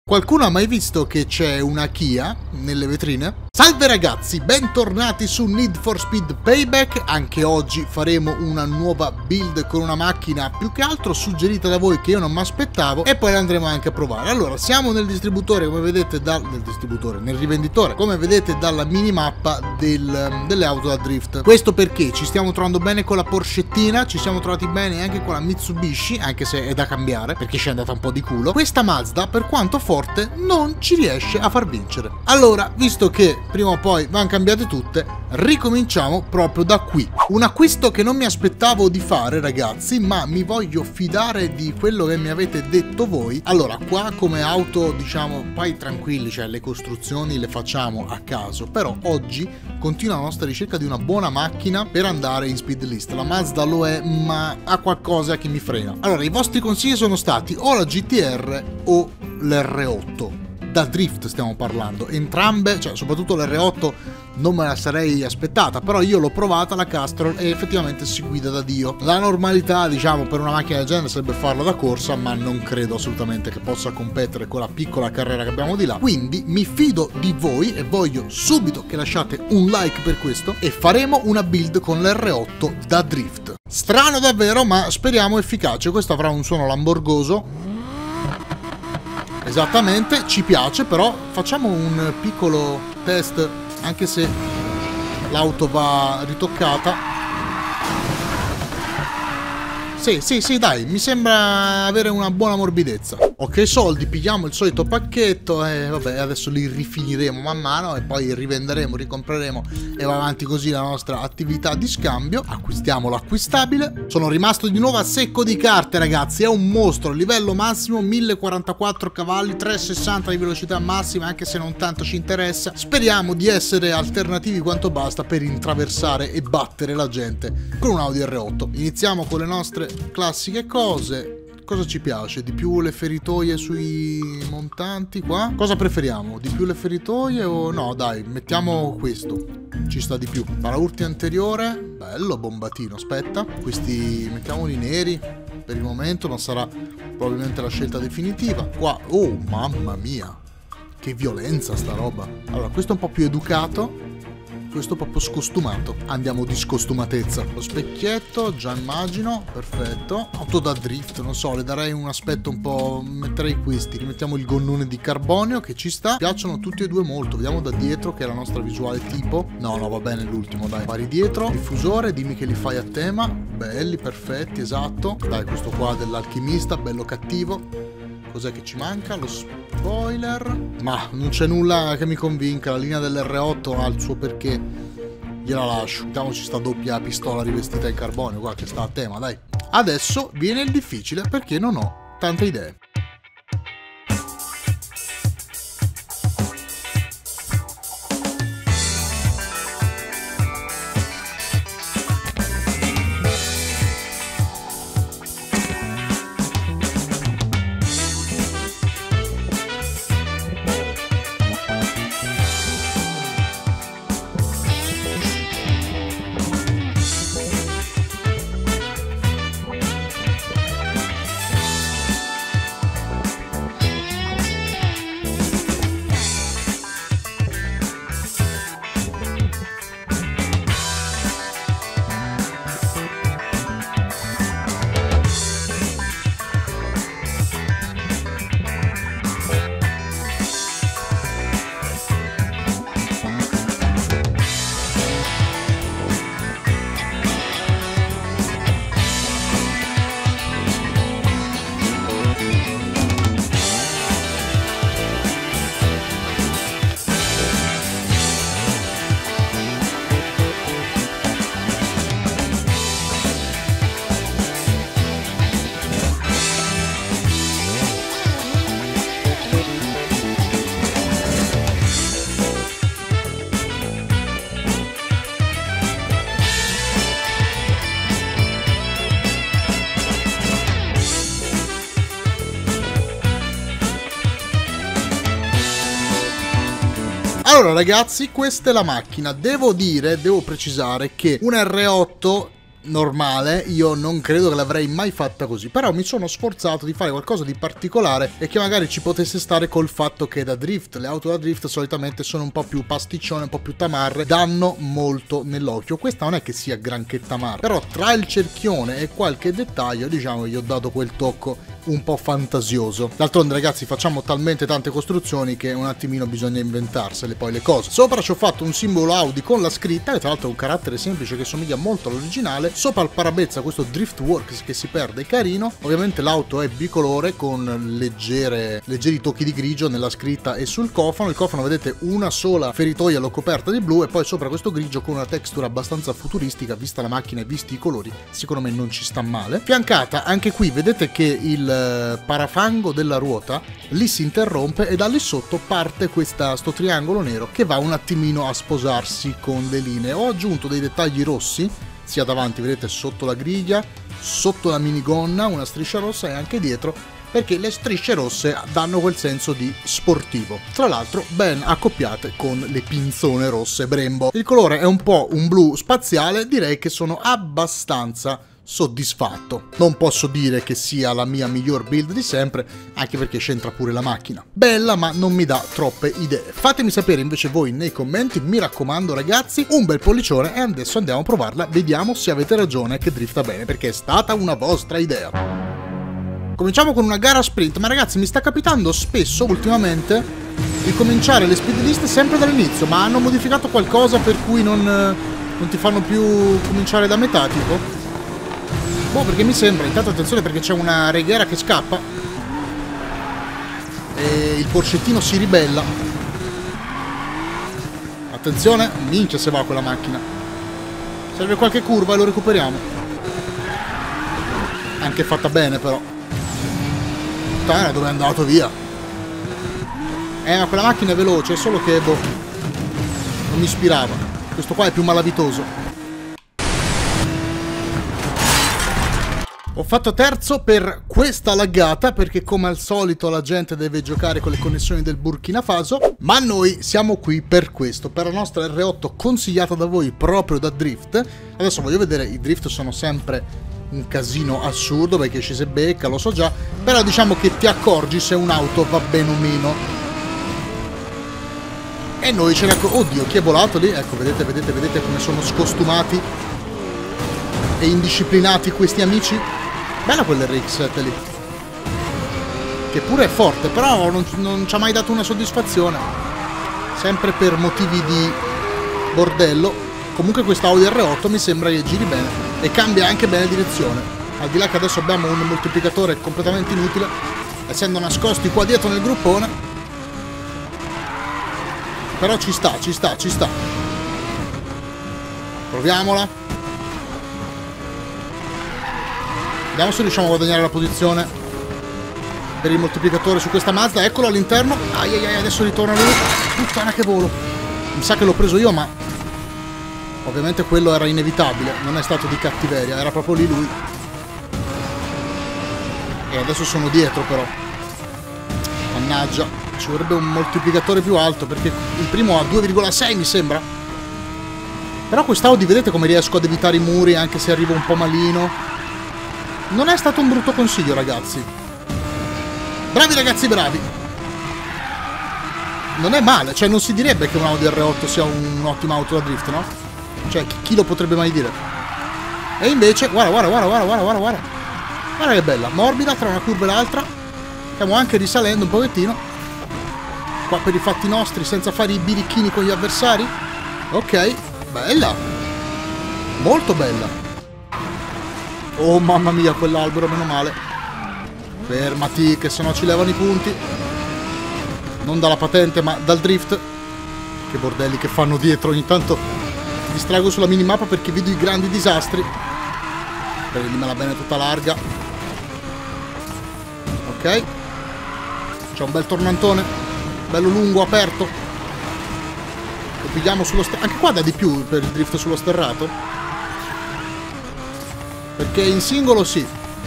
Qualcuno ha mai visto che c'è una Kia nelle vetrine? Salve ragazzi, bentornati su Need for Speed Payback. Anche oggi faremo una nuova build con una macchina più che altro suggerita da voi, che io non mi aspettavo, e poi la andremo anche a provare. Allora, siamo nel distributore, come vedete nel rivenditore, come vedete dalla minimappa delle auto da drift. Questo perché ci stiamo trovando bene con la Porschettina, ci siamo trovati bene anche con la Mitsubishi, anche se è da cambiare perché ci è andata un po' di culo. Questa Mazda, per quanto forte, non ci riesce a far vincere. Allora, visto che prima o poi vanno cambiate tutte, ricominciamo proprio da qui. Un acquisto che non mi aspettavo di fare, ragazzi, ma mi voglio fidare di quello che mi avete detto voi. Allora, qua come auto, diciamo, poi tranquilli, cioè le costruzioni le facciamo a caso, però oggi continua la nostra ricerca di una buona macchina per andare in speed list. La Mazda lo è, ma ha qualcosa che mi frena. Allora, i vostri consigli sono stati o la GTR o l'R8. Da drift stiamo parlando, entrambe, cioè soprattutto l'R8 non me la sarei aspettata, però io l'ho provata la Castrol e effettivamente si guida da Dio. La normalità, diciamo, per una macchina del genere sarebbe farla da corsa, ma non credo assolutamente che possa competere con la piccola carrera che abbiamo di là. Quindi mi fido di voi e voglio subito che lasciate un like per questo, e faremo una build con l'R8 da drift. Strano davvero, ma speriamo efficace. Questo avrà un suono lamborgoso. Esattamente, ci piace, però facciamo un piccolo test, anche se l'auto va ritoccata. Sì, dai, mi sembra avere una buona morbidezza. Ok, soldi, pigliamo il solito pacchetto e vabbè, adesso li rifiniremo man mano e poi rivenderemo, ricompreremo e va avanti così la nostra attività di scambio. Acquistiamo l'acquistabile. Sono rimasto di nuovo a secco di carte, ragazzi, è un mostro, livello massimo 1044 cavalli, 360 di velocità massima, anche se non tanto ci interessa. Speriamo di essere alternativi quanto basta per intraversare e battere la gente con un Audi R8. Iniziamo con le nostre classiche cose. Cosa ci piace? Di più le feritoie sui montanti qua? Cosa preferiamo? Di più le feritoie o no? Dai, mettiamo questo. Ci sta di più. Paraurti anteriore. Bello, bombatino. Aspetta. Questi mettiamoli neri per il momento, ma sarà probabilmente la scelta definitiva. Qua. Oh, mamma mia. Che violenza sta roba. Allora, questo è un po' più educato. Questo proprio scostumato. Andiamo di scostumatezza. Lo specchietto, già immagino. Perfetto. Auto da drift, non so, le darei un aspetto un po'. Metterei questi. Rimettiamo il gonnone di carbonio che ci sta. Piacciono tutti e due molto. Vediamo da dietro, che è la nostra visuale tipo. No, va bene l'ultimo, dai. Pari dietro. Diffusore, dimmi che li fai a tema. Belli, perfetti, esatto. Dai, questo qua dell'alchimista, bello cattivo. Cos'è che ci manca? Lo spoiler. Ma non c'è nulla che mi convinca. La linea dell'R8 ha il suo perché. Gliela lascio. Mettiamoci sta doppia pistola rivestita in carbonio qua che sta a tema, dai. Adesso viene il difficile perché non ho tante idee. Allora ragazzi, questa è la macchina. Devo precisare che un R8 normale, io non credo che l'avrei mai fatta così, però mi sono sforzato di fare qualcosa di particolare e che magari ci potesse stare col fatto che da drift, le auto da drift solitamente sono un po' più pasticcione, un po' più tamarre, danno molto nell'occhio. Questa non è che sia granché tamarra, però tra il cerchione e qualche dettaglio diciamo che gli ho dato quel tocco un po' fantasioso. D'altronde ragazzi facciamo talmente tante costruzioni che un attimino bisogna inventarsele poi le cose. Sopra ci ho fatto un simbolo Audi con la scritta, che tra l'altro è un carattere semplice che somiglia molto all'originale. Sopra il parabrezza questo Driftworks che si perde, carino. Ovviamente l'auto è bicolore con leggeri tocchi di grigio nella scritta e sul cofano. Il cofano vedete una sola feritoia l'ho coperta di blu e poi sopra questo grigio con una texture abbastanza futuristica, vista la macchina e visti i colori secondo me non ci sta male. Fiancata anche qui vedete che il parafango della ruota lì si interrompe e da lì sotto parte sto triangolo nero che va un attimino a sposarsi con le linee. Ho aggiunto dei dettagli rossi sia davanti, vedete, sotto la griglia, sotto la minigonna una striscia rossa e anche dietro, perché le strisce rosse danno quel senso di sportivo, tra l'altro ben accoppiate con le pinzone rosse Brembo. Il colore è un po' un blu spaziale, direi che sono abbastanza soddisfatto. Non posso dire che sia la mia miglior build di sempre, anche perché c'entra pure la macchina. Bella, ma non mi dà troppe idee. Fatemi sapere invece voi nei commenti, mi raccomando ragazzi, un bel pollicione e adesso andiamo a provarla, vediamo se avete ragione che drifta bene, perché è stata una vostra idea. Cominciamo con una gara sprint, ma ragazzi mi sta capitando spesso ultimamente di cominciare le speed list sempre dall'inizio, ma hanno modificato qualcosa per cui non ti fanno più cominciare da metà tipo? Boh, perché mi sembra, intanto attenzione perché c'è una reghiera che scappa e il porcettino si ribella. Attenzione, minchia se va quella macchina. Serve qualche curva e lo recuperiamo. Anche fatta bene però. Puttana, dove è andato via? Ma quella macchina è veloce, solo che boh, non mi ispirava. Questo qua è più malavitoso. Ho fatto terzo per questa laggata perché come al solito la gente deve giocare con le connessioni del Burkina Faso, ma noi siamo qui per questo, per la nostra R8 consigliata da voi proprio da drift. Adesso voglio vedere, i drift sono sempre un casino assurdo perché ci si becca, lo so già, però diciamo che ti accorgi se un'auto va bene o meno. E noi ce ne accorgiamo. Oddio, chi è volato lì? Ecco, vedete come sono scostumati e indisciplinati questi amici. Bella quell'RX7 lì, che pure è forte, però non ci ha mai dato una soddisfazione, sempre per motivi di bordello. Comunque questa Audi R8 mi sembra che giri bene e cambia anche bene direzione, al di là che adesso abbiamo un moltiplicatore completamente inutile, essendo nascosti qua dietro nel gruppone, però ci sta. Proviamola. Vediamo se riusciamo a guadagnare la posizione per il moltiplicatore su questa Mazda. Eccolo all'interno. Ai, adesso ritorna lui. Puttana che volo. Mi sa che l'ho preso io, ma ovviamente quello era inevitabile. Non è stato di cattiveria, era proprio lì lui. E adesso sono dietro però. Mannaggia. Ci vorrebbe un moltiplicatore più alto perché il primo ha 2,6 mi sembra. Però quest'Audi vedete come riesco ad evitare i muri anche se arrivo un po' malino. Non è stato un brutto consiglio, ragazzi. Bravi ragazzi, bravi. Non è male, cioè non si direbbe che un Audi R8 sia un'ottima auto da drift, no? Cioè, chi lo potrebbe mai dire? E invece, guarda. Guarda che bella, morbida tra una curva e l'altra. Stiamo anche risalendo un pochettino. Qua per i fatti nostri, senza fare i birichini con gli avversari. Ok, bella. Molto bella. Oh mamma mia, quell'albero, meno male. Fermati, che sennò ci levano i punti. Non dalla patente, ma dal drift. Che bordelli che fanno dietro. Ogni tanto distrago sulla minimappa perché vedo i grandi disastri. Prendimela bene tutta larga. Ok. C'è un bel tornantone. Bello lungo, aperto. Lo pigliamo sullo sterrato. Anche qua dà di più per il drift sullo sterrato. Perché in singolo sì.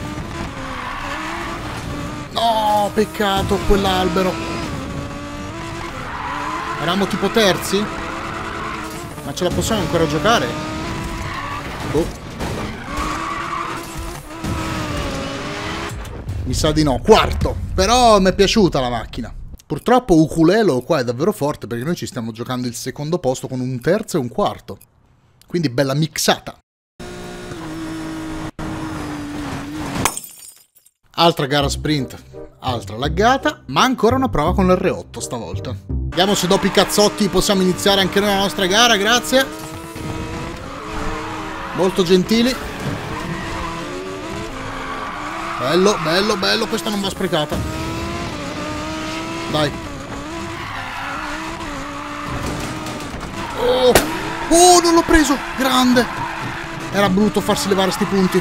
No, peccato quell'albero. Eravamo tipo terzi? Ma ce la possiamo ancora giocare? Boh. Mi sa di no. Quarto. Però mi è piaciuta la macchina. Purtroppo Ukulele qua è davvero forte perché noi ci stiamo giocando il secondo posto con un terzo e un quarto. Quindi bella mixata. Altra gara sprint, altra laggata, ma ancora una prova con l'R8 stavolta. Vediamo se dopo i cazzotti possiamo iniziare anche noi la nostra gara, grazie. Molto gentili. Bello, bello, bello, questa non va sprecata. Dai. Oh, oh, non l'ho preso, grande. Era brutto farsi levare sti punti.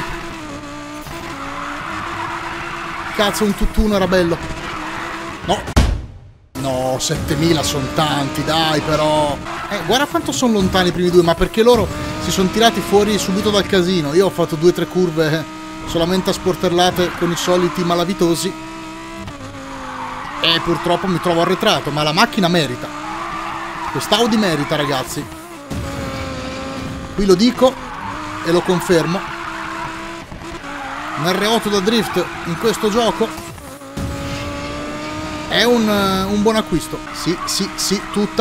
Cazzo, un tutt'uno era bello. No. No, 7000 sono tanti, dai però. Guarda quanto sono lontani i primi due, ma perché loro si sono tirati fuori subito dal casino. Io ho fatto 2 o 3 curve solamente a sportellate con i soliti malavitosi. E purtroppo mi trovo arretrato, ma la macchina merita. Quest'Audi merita, ragazzi. Qui lo dico e lo confermo. Un R8 da drift in questo gioco è un buon acquisto. Sì, sì, sì, tutta.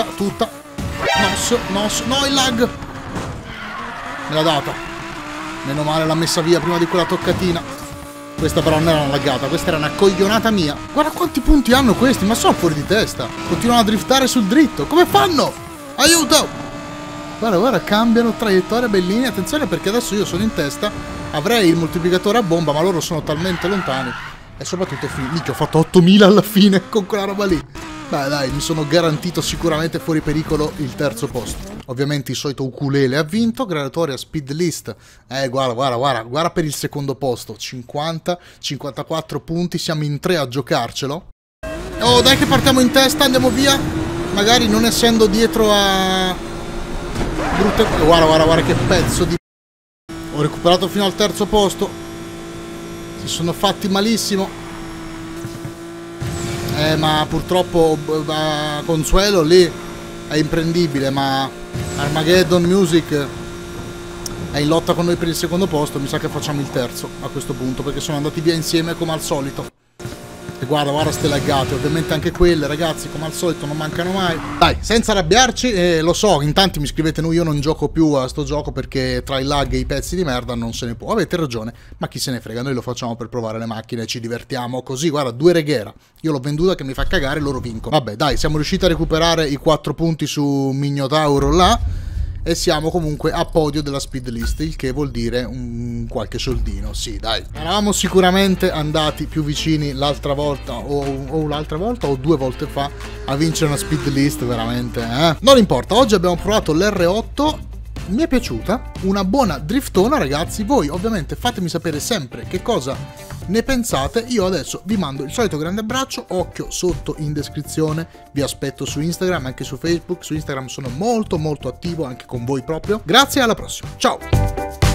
No, il lag. Me l'ha data. Meno male l'ha messa via prima di quella toccatina. Questa però non era una laggata, questa era una coglionata mia. Guarda quanti punti hanno questi, ma sono fuori di testa. Continuano a driftare sul dritto. Come fanno? Aiuto! Guarda, cambiano traiettoria, bellini. Attenzione perché adesso io sono in testa. Avrei il moltiplicatore a bomba, ma loro sono talmente lontani. E soprattutto, minchia, ho fatto 8000 alla fine con quella roba lì. Beh, dai, mi sono garantito sicuramente fuori pericolo il terzo posto. Ovviamente il solito Ukulele ha vinto, graduatoria speed list. Guarda per il secondo posto. 50, 54 punti, siamo in 3 a giocarcelo. Oh, dai che partiamo in testa, andiamo via. Magari non essendo dietro a... brutte... Guarda che pezzo di... Ho recuperato fino al terzo posto. Si sono fatti malissimo. Ma purtroppo Consuelo lì è imprendibile. Ma Armageddon Music è in lotta con noi per il secondo posto. Mi sa che facciamo il terzo a questo punto, perché sono andati via insieme come al solito. E guarda ste laggate, ovviamente anche quelle, ragazzi, come al solito non mancano mai. Dai, senza arrabbiarci, lo so, in tanti mi scrivete io non gioco più a sto gioco perché tra i lag e i pezzi di merda non se ne può. Avete ragione, ma chi se ne frega, noi lo facciamo per provare le macchine, ci divertiamo così, guarda, 2 reghera. Io l'ho venduta che mi fa cagare, loro vincono. Vabbè, dai, siamo riusciti a recuperare i 4 punti su Mignotauro là. E siamo comunque a podio della speed list, il che vuol dire qualche soldino. Sì, dai. Eravamo sicuramente andati più vicini l'altra volta o 2 volte fa a vincere una speed list, veramente, Non importa, oggi abbiamo provato l'R8. Mi è piaciuta, una buona driftona, ragazzi. Voi ovviamente fatemi sapere sempre che cosa ne pensate. Io adesso vi mando il solito grande abbraccio, occhio sotto in descrizione, vi aspetto su Instagram, anche su Facebook. Su Instagram sono molto attivo, anche con voi proprio. Grazie, alla prossima, ciao!